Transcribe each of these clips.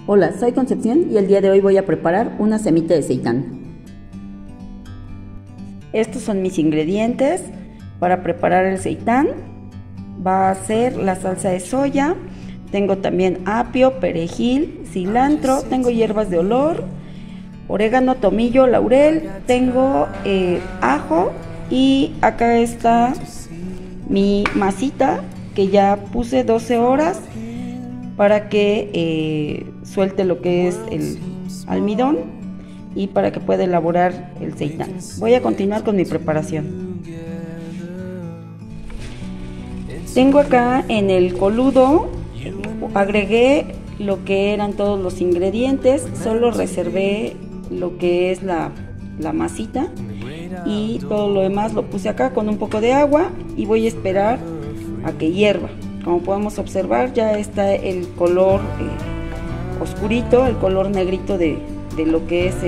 Hola, soy Concepción y el día de hoy voy a preparar una semita de seitán. Estos son mis ingredientes para preparar el seitán. Va a ser la salsa de soya, tengo también apio, perejil, cilantro, tengo hierbas de olor, orégano, tomillo, laurel, tengo ajo y acá está mi masita que ya puse 12 horas para que suelte lo que es el almidón y para que pueda elaborar el seitán. Voy a continuar con mi preparación. Tengo acá en el coludo, agregué lo que eran todos los ingredientes, solo reservé lo que es la masita y todo lo demás lo puse acá con un poco de agua y voy a esperar a que hierva. Como podemos observar, ya está el color oscurito, el color negrito de lo que es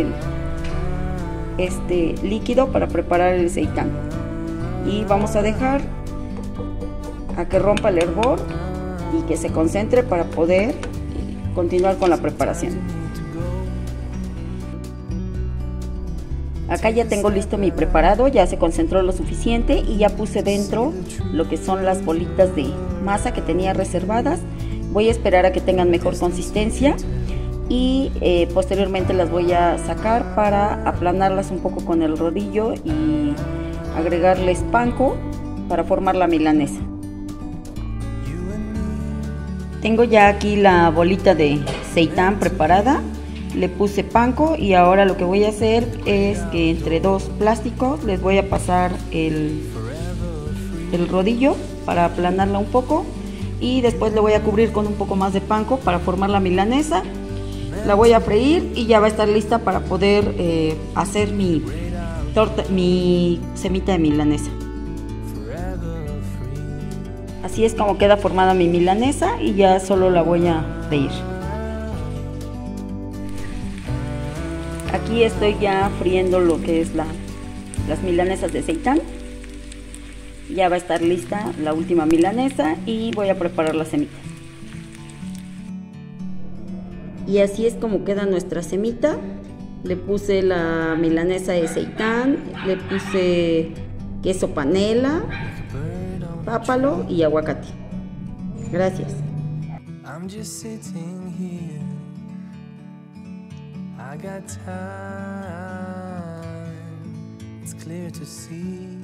este líquido para preparar el seitán. Y vamos a dejar a que rompa el hervor y que se concentre para poder continuar con la preparación. Acá ya tengo listo mi preparado, ya se concentró lo suficiente y ya puse dentro lo que son las bolitas de masa que tenía reservadas. Voy a esperar a que tengan mejor consistencia y posteriormente las voy a sacar para aplanarlas un poco con el rodillo y agregarles panko para formar la milanesa. Tengo ya aquí la bolita de seitán preparada. Le puse panko y ahora lo que voy a hacer es que entre dos plásticos les voy a pasar el rodillo para aplanarla un poco y después le voy a cubrir con un poco más de panko para formar la milanesa. La voy a freír y ya va a estar lista para poder hacer mi semita de milanesa. Así es como queda formada mi milanesa y ya solo la voy a freír. Aquí estoy ya friendo lo que es las milanesas de seitán. Ya va a estar lista la última milanesa y voy a preparar la semita. Y así es como queda nuestra semita. Le puse la milanesa de seitán, le puse queso panela, pápalo y aguacate. Gracias. I got time, it's clear to see.